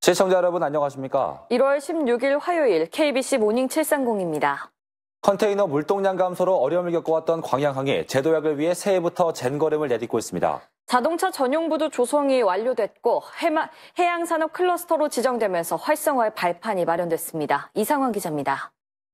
시청자 여러분 안녕하십니까? 1월 16일 화요일 KBC 모닝 730입니다. 컨테이너 물동량 감소로 어려움을 겪어왔던 광양항이 재도약을 위해 새해부터 젠걸음을 내딛고 있습니다. 자동차 전용 부두 조성이 완료됐고 해양산업 클러스터로 지정되면서 활성화의 발판이 마련됐습니다. 이상환 기자입니다.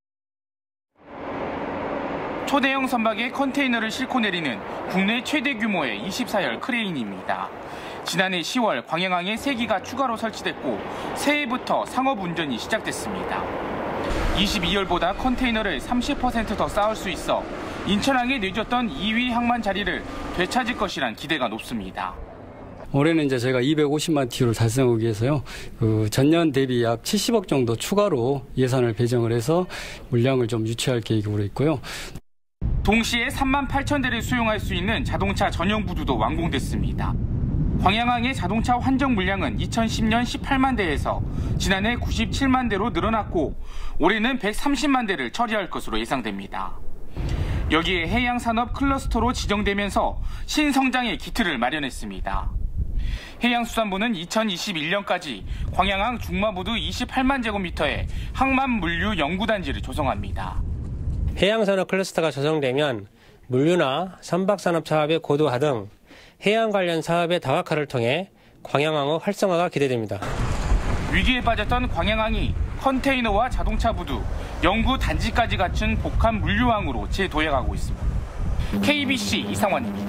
초대형 선박에 컨테이너를 싣고 내리는 국내 최대 규모의 24열 크레인입니다. 지난해 10월 광양항에 3기가 추가로 설치됐고 새해부터 상업 운전이 시작됐습니다. 22열보다 컨테이너를 30% 더 쌓을 수 있어 인천항에 내줬던 2위 항만 자리를 되찾을 것이란 기대가 높습니다. 올해는 이제 저희가 250만 TU를 달성하기 위해서요. 전년 대비 약 70억 정도 추가로 예산을 배정을 해서 물량을 좀 유치할 계획으로 있고요. 동시에 3만 8천 대를 수용할 수 있는 자동차 전용 부두도 완공됐습니다. 광양항의 자동차 환정 물량은 2010년 18만 대에서 지난해 97만 대로 늘어났고 올해는 130만 대를 처리할 것으로 예상됩니다. 여기에 해양산업 클러스터로 지정되면서 신성장의 기틀을 마련했습니다. 해양수산부는 2021년까지 광양항 중마부두 28만 제곱미터의 항만 물류 연구단지를 조성합니다. 해양산업 클러스터가 조성되면 물류나 선박산업 사업의 고도화 등 해양 관련 사업의 다각화를 통해 광양항의 활성화가 기대됩니다. 위기에 빠졌던 광양항이 컨테이너와 자동차 부두, 연구 단지까지 갖춘 복합 물류항으로 재도약하고 있습니다. KBC 이상환입니다.